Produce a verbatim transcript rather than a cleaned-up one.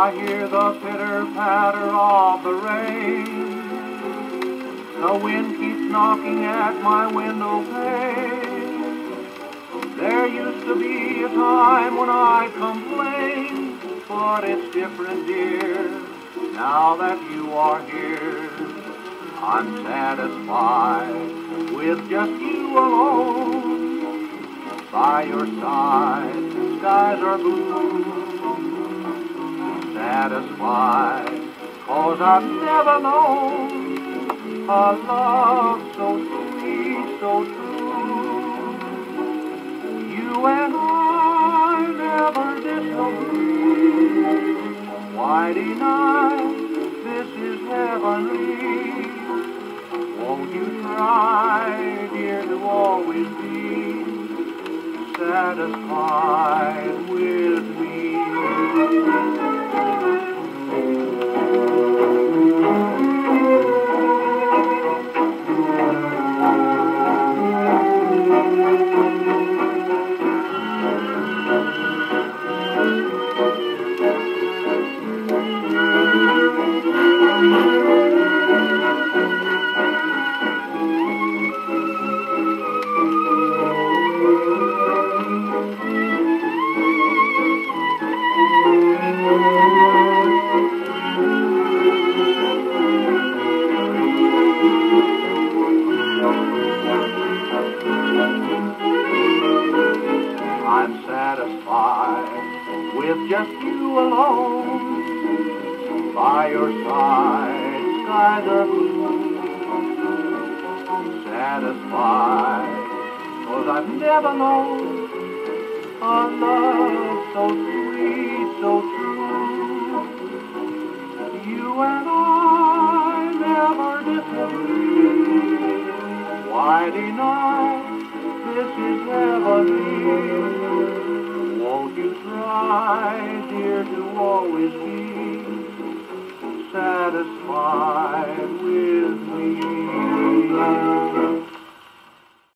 I hear the pitter-patter of the rain. The wind keeps knocking at my window pane. There used to be a time when I complained, but it's different, dear, now that you are here. I'm satisfied with just you alone. By your side, skies are blue. Satisfied, 'cause I've never known a love so sweet, so true. You and I never disagree. Why deny? This is heavenly. Won't you try, dear, to always be satisfied with me? I'm satisfied with just you alone. By your side, skies are blue. Satisfied, 'cause I've never known a love so sweet, so true. You and I never disagree. Why deny? This is heavenly. Won't you try, dear, to always be satisfied with me?